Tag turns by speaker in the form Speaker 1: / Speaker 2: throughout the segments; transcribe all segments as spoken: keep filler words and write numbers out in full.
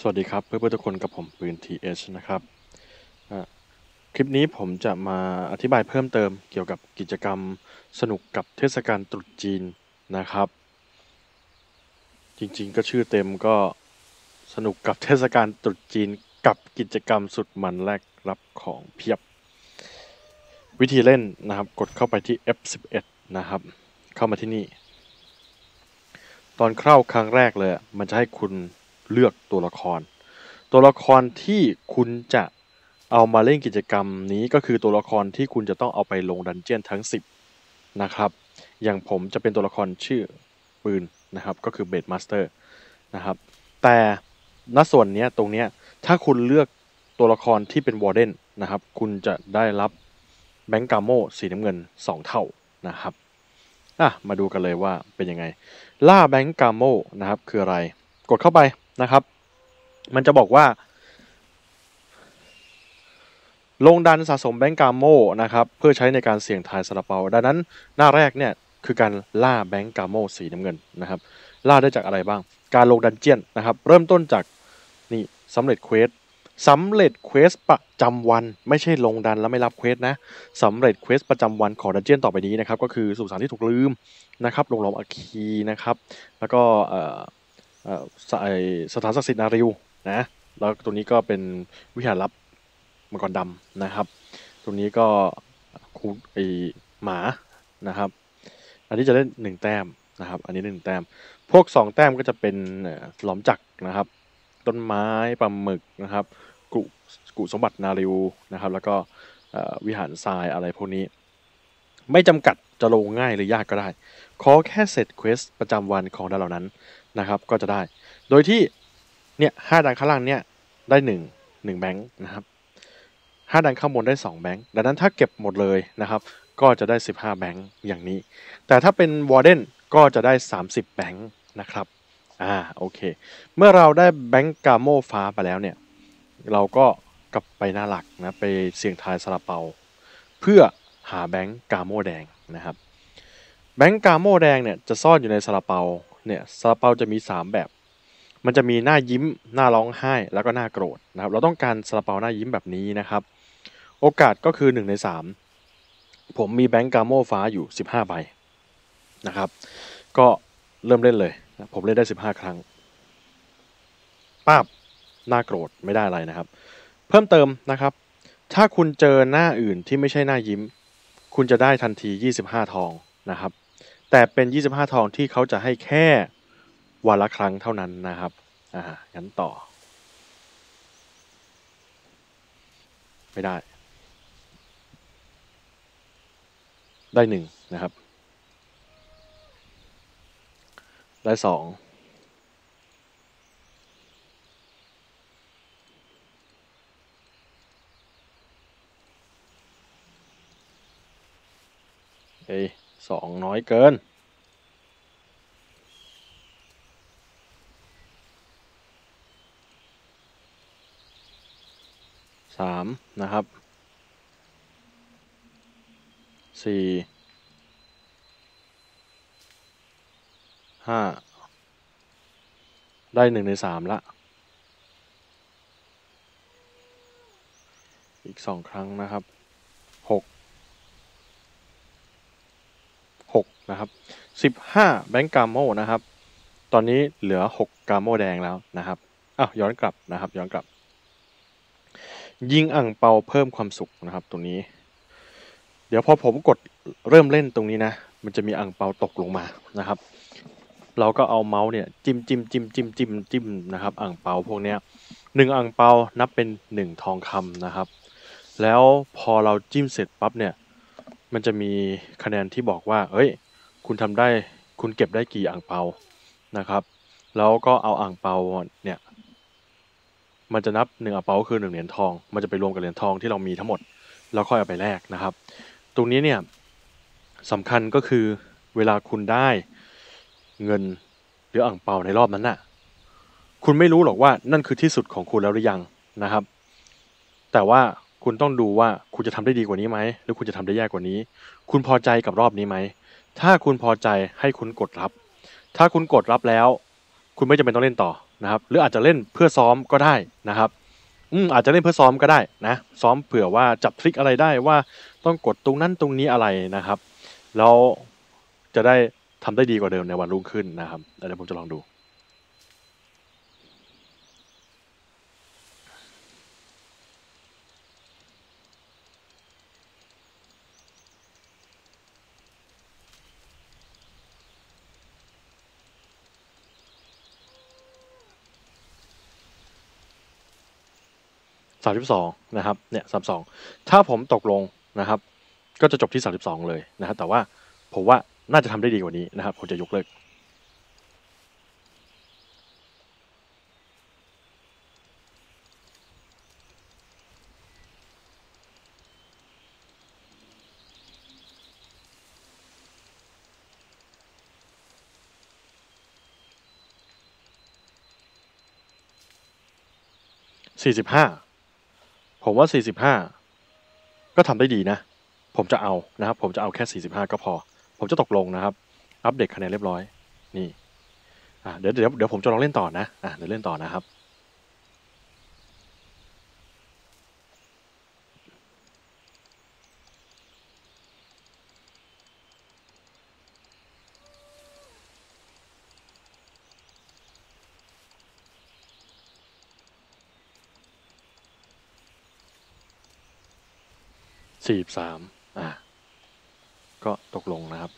Speaker 1: สวัสดีครับเพื่อนๆทุกคนกับผมปืน ที เอช นะครับคลิปนี้ผมจะมาอธิบายเพิ่มเติมเกี่ยวกับกิจกรรมสนุกกับเทศกาลตรุษจีนนะครับจริงๆก็ชื่อเต็มก็สนุกกับเทศกาลตรุษจีนกับกิจกรรมสุดมันแลกรับของเพียบวิธีเล่นนะครับกดเข้าไปที่ เอฟ สิบเอ็ด นะครับเข้ามาที่นี่ตอนเข้าครั้งแรกเลยมันจะให้คุณเลือกตัวละครตัวละครที่คุณจะเอามาเล่นกิจกรรมนี้ก็คือตัวละครที่คุณจะต้องเอาไปลงดันเจี้ยนทั้งสิบนะครับอย่างผมจะเป็นตัวละครชื่อปืนนะครับก็คือเบดมาสเตอร์นะครับแต่ณส่วนนี้ตรงนี้ถ้าคุณเลือกตัวละครที่เป็นวอร์เดนนะครับคุณจะได้รับแบงก์กาโมสีน้ำเงินสองเท่านะครับอ่ะมาดูกันเลยว่าเป็นยังไงล่าแบงก์กาโมนะครับคืออะไรกดเข้าไปนะครับมันจะบอกว่าลงดันสะสมแบงก์กาโมนะครับเพื่อใช้ในการเสี่ยงทายซาลาเปาดังนั้นหน้าแรกเนี่ยคือการล่าแบงก์กาโมสีน้ำเงินนะครับล่าได้จากอะไรบ้างการลงดันเจียนนะครับเริ่มต้นจากนี่สำเร็จเควสสำเร็จเควสประจำวันไม่ใช่ลงดันแล้วไม่รับเควสนะสำเร็จเควสประจำวันของดันเจียนต่อไปนี้นะครับก็คือสุสานที่ถูกลืมนะครับลงหลอมอาคีนะครับแล้วก็เอ่อเอ่อสถานศักดิ์สิทธิ์นาริวนะแล้วตรงนี้ก็เป็นวิหารลับมังกรดำนะครับตรงนี้ก็คูไอหมานะครับอันนี้จะได้หนึ่งแต้มนะครับอันนี้หนึ่งแต้มพวกสองแต้มก็จะเป็นหลอมจักรนะครับต้นไม้ปลาหมึกนะครับกุกุสมบัตินาริวนะครับแล้วก็วิหารทรายอะไรพวกนี้ไม่จำกัดจะลงง่ายหรือยากก็ได้ขอแค่เสร็จเควสประจำวันของดาวเหล่านั้นนะครับก็จะได้โดยที่เนี่ยห้าดังข้างล่างเนี่ยได้หนึ่งหนึ่งแบงค์นะครับห้าดังข้างบนได้สองแบงค์ดังนั้นถ้าเก็บหมดเลยนะครับก็จะได้สิบห้าแบงค์อย่างนี้แต่ถ้าเป็นวอร์เดนก็จะได้สามสิบแบงค์นะครับอ่าโอเคเมื่อเราได้แบงค์กาโมฟ้าไปแล้วเนี่ยเราก็กลับไปหน้าหลักนะไปเสี่ยงทายซาลาเปาเพื่อหาแบงค์กาโมแดงนะครับแบงค์กาโมแดงเนี่ยจะซ่อนอยู่ในซาลาเปาเนี่ยซาลาเปาจะมีสามแบบมันจะมีหน้ายิ้มหน้าร้องไห้แล้วก็หน้าโกรธนะครับเราต้องการซาลาเปาหน้ายิ้มแบบนี้นะครับโอกาสก็คือหนึ่งในสามผมมีแบงก์กาโมฟ้าอยู่สิบห้าใบนะครับก็เริ่มเล่นเลยผมเล่นได้สิบห้าครั้งป้าบหน้าโกรธไม่ได้อะไรนะครับเพิ่มเติมนะครับถ้าคุณเจอหน้าอื่นที่ไม่ใช่หน้ายิ้มคุณจะได้ทันทียี่สิบห้าทองนะครับแต่เป็นยี่สิบห้าทองที่เขาจะให้แค่วันละครั้งเท่านั้นนะครับอ่างั้นต่อไม่ได้ได้หนึ่งนะครับได้สองเอ้ยสองน้อยเกินสามนะครับสี่ห้าได้หนึ่งในสามละอีกสองครั้งนะครับหกหกนะครับสิบห้าแบงก์กาโมนะครับตอนนี้เหลือหกกาโมแดงแล้วนะครับอ้าวย้อนกลับนะครับย้อนกลับยิงอ่างเปาเพิ่มความสุขนะครับตรงนี้เดี๋ยวพอผมกดเริ่มเล่นตรงนี้นะมันจะมีอ่างเปาตกลงมานะครับเราก็เอาเมาส์เนี่ยจิ้มจิ้มจิ้มจิ้มจิ้มจิ้มนะครับอ่างเปาพวกเนี้ยหนึ่งอ่างเปานับเป็นหนึ่งทองคำนะครับแล้วพอเราจิ้มเสร็จปั๊บเนี่ยมันจะมีคะแนนที่บอกว่าเฮ้ยคุณทำได้คุณเก็บได้กี่อ่างเปานะครับแล้วก็เอาอ่างเปาเนี่ยมันจะนับหนึ่งอ่างเปาคือหนึ่งเหรียญทองมันจะไปรวมกับเหรียญทองที่เรามีทั้งหมดแล้วค่อยเอาไปแลกนะครับตรงนี้เนี่ยสำคัญก็คือเวลาคุณได้เงินหรืออ่างเปาในรอบนั้นน่ะคุณไม่รู้หรอกว่านั่นคือที่สุดของคุณแล้วหรือยังนะครับแต่ว่าคุณต้องดูว่าคุณจะทำได้ดีกว่านี้ไหมหรือคุณจะทำได้แย่กว่านี้คุณพอใจกับรอบนี้ไหมถ้าคุณพอใจให้คุณกดรับถ้าคุณกดรับแล้วคุณไม่จำเป็นต้องเล่นต่อนะครับหรืออาจจะเล่นเพื่อซ้อมก็ได้นะครับอืมอาจจะเล่นเพื่อซ้อมก็ได้นะซ้อมเผื่อว่าจับทริคอะไรได้ว่าต้องกดตรงนั้นตรงนี้อะไรนะครับแล้วจะได้ทำได้ดีกว่าเดิมในวันรุ่งขึ้นนะครับเดี๋ยวผมจะลองดูสามสิบสองนะครับเนี่ยสามสิบสองถ้าผมตกลงนะครับก็จะจบที่สามสิบสองเลยนะครับแต่ว่าผมว่าน่าจะทำได้ดีกว่านี้นะครับผมจะยกเลิกสี่สิบห้าผมว่าสี่สิบห้าก็ทำได้ดีนะผมจะเอานะครับผมจะเอาแค่สี่สิบห้าก็พอผมจะตกลงนะครับอัปเดตคะแนนเรียบร้อยนี่อ่ะเดี๋ยวเดี๋ยวเดี๋ยวผมจะลองเล่นต่อนะอ่ะเดี๋ยวเล่นต่อนะครับสี่สิบสามอ่ะก็ตกลงนะครับ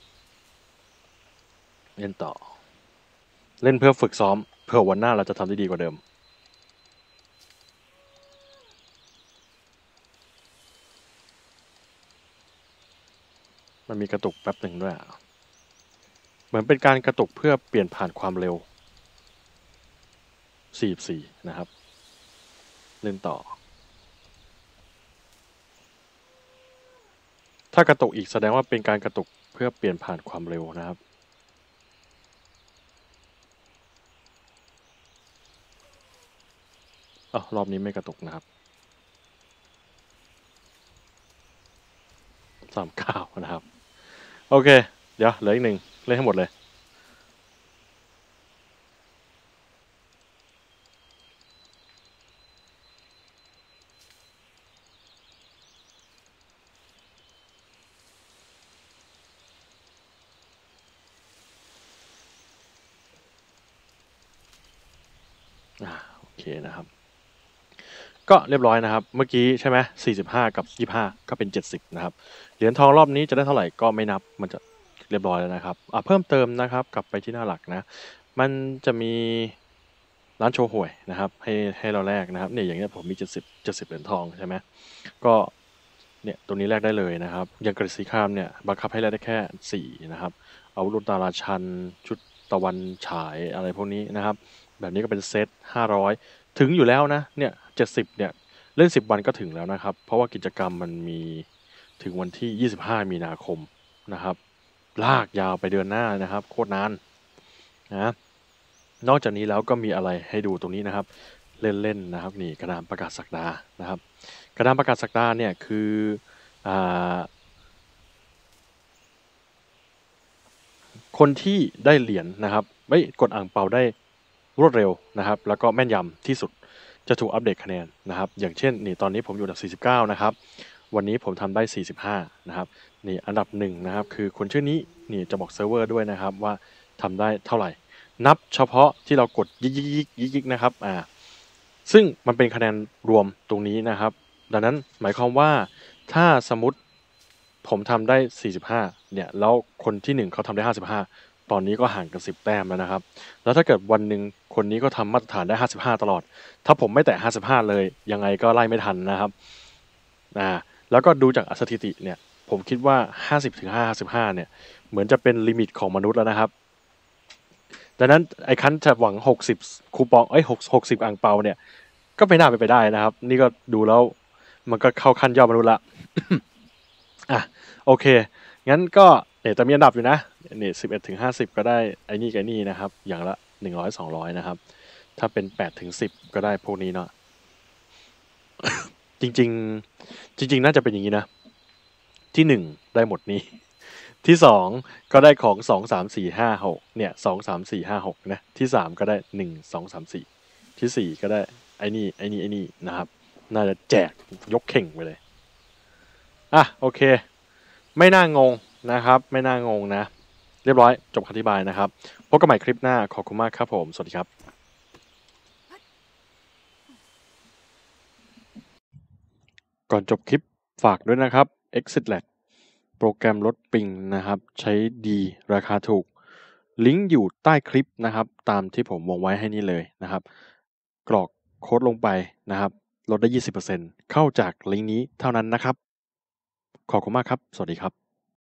Speaker 1: เล่นต่อเล่นเพื่อฝึกซ้อมเพื่อวันหน้าเราจะทำได้ดีกว่าเดิมมันมีกระตุกแป๊บหนึ่งด้วยเหมือนเป็นการกระตุกเพื่อเปลี่ยนผ่านความเร็วสี่สิบสี่นะครับเล่นต่อถ้ากระตุกอีกแสดงว่าเป็นการกระตุกเพื่อเปลี่ยนผ่านความเร็วนะครับอ๋อรอบนี้ไม่กระตุกนะครับสามเก้านะครับโอเคเดี๋ยวเหลืออีกหนึ่งเล่นให้หมดเลยอ่าโอเคนะครับก็เรียบร้อยนะครับเมื่อกี้ใช่ไหมสี่สิบห้ากับยี่สิบห้าก็เป็นเจ็ดสิบนะครับเหรียญทองรอบนี้จะได้เท่าไหร่ก็ไม่นับมันจะเรียบร้อยแล้วนะครับอ่าเพิ่มเติมนะครับกลับไปที่หน้าหลักนะมันจะมีร้านโชว์หวยนะครับให้ให้เราแลกนะครับเนี่ยอย่างเงี้ยผมมีเจ็ดสิบเจ็ดสิบเหรียญทองใช่ไหมก็เนี่ยตัวนี้แลกได้เลยนะครับอย่างกฤษฎีข้ามเนี่ยบังคับให้แลกได้แค่สี่นะครับอาวุธดาราชันชุดตะวันฉายอะไรพวกนี้นะครับแบบนี้ก็เป็นเซตห้าร้อยถึงอยู่แล้วนะเนี่ยเจ็ดสิบเนี่ยเล่นสิบวันก็ถึงแล้วนะครับเพราะว่ากิจกรรมมันมีถึงวันที่ยี่สิบห้ามีนาคมนะครับลากยาวไปเดือนหน้านะครับโคตรนานนะนอกจากนี้แล้วก็มีอะไรให้ดูตรงนี้นะครับเล่นๆนะครับนี่กระดานประกาศศักดานะครับกระดานประกาศศักดาเนี่ยคืออ่าคนที่ได้เหรียญนะครับไม่กดอ่างเปาได้รวดเร็วนะครับแล้วก็แม่นยำที่สุดจะถูกอัปเดตคะแนนนะครับอย่างเช่นนี่ตอนนี้ผมอยู่อันดับสี่สิบเก้านะครับวันนี้ผมทำได้สี่สิบห้านะครับนี่อันดับหนึ่งนะครับคือคนชื่อนี้นี่จะบอกเซิร์ฟเวอร์ด้วยนะครับว่าทำได้เท่าไหร่นับเฉพาะที่เรากดยิกยิกยิกยิกยิกนะครับอ่าซึ่งมันเป็นคะแนนรวมตรงนี้นะครับดังนั้นหมายความว่าถ้าสมมติผมทำได้สี่สิบห้าเนี่ยแล้วคนที่หนึ่งเขาทำได้ห้าสิบห้าตอนนี้ก็ห่างกันสิบแต้มแล้วนะครับแล้วถ้าเกิดวันหนึ่งคนนี้ก็ทำมาตรฐานได้ห้าสิบห้าตลอดถ้าผมไม่แตะห้าสิบห้าเลยยังไงก็ไล่ไม่ทันนะครับอ่าแล้วก็ดูจากสถิติเนี่ยผมคิดว่าห้าสิบถึงห้าสิบห้าเนี่ยเหมือนจะเป็นลิมิตของมนุษย์แล้วนะครับดังนั้นไอ้คันจะหวังหกสิบคูปองเอ้ยหกหกสิบอ่างเปาเนี่ยก็ไม่น่าไปนไปได้นะครับนี่ก็ดูแล้วมันก็เข้าขั้นยอดมนุษย์ละ อ่ะโอเคงั้นก็เนี่ยจะมีอันดับอยู่นะเนี่ยสิบเอ็ดถึงห้าสิบก็ได้ไอ้นี่กับไอ้นี่นะครับอย่างละหนึ่งร้อยสองร้อยนะครับถ้าเป็นแปดถึงสิบก็ได้พวกนี้เนาะจริงๆจริงๆน่าจะเป็นอย่างนี้นะที่หนึ่งได้หมดนี้ที่สองก็ได้ของสองสามสี่ห้าหกเนี่ยสองสามสี่ห้าหกนะที่สามก็ได้หนึ่งสองสามสี่ที่สี่ก็ได้ไอ้นี่ไอ้นี่ไอ้นี่นะครับน่าจะแจกยกเข่งไปเลยอ่ะโอเคไม่น่างงนะครับไม่น่างงนะเรียบร้อยจบคำอธิบายนะครับพบกันใหม่คลิปหน้าขอบคุณมากครับผมสวัสดีครับก่อนจบคลิปฝากด้วยนะครับ Exit Lab โปรแกรมลดปิงนะครับใช้ดีราคาถูกลิงก์อยู่ใต้คลิปนะครับตามที่ผมวงไว้ให้นี่เลยนะครับกรอกโค้ดลงไปนะครับลดได้ ยี่สิบเปอร์เซ็นต์ เข้าจากลิงก์นี้เท่านั้นนะครับขอบคุณมากครับสวัสดีครับ